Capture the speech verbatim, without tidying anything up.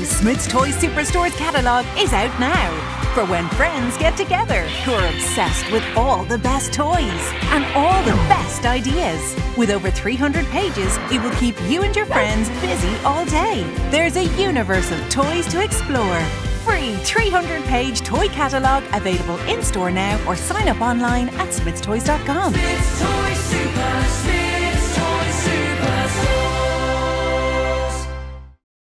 new Smyths Toys Superstores catalogue is out now for when friends get together who are obsessed with all the best toys and all the best ideas. With over three hundred pages, it will keep you and your friends busy all day. There's a universe of toys to explore. Free three hundred page toy catalogue available in store now or sign up online at smyths toys dot com. Smyths Toys Super Smyths.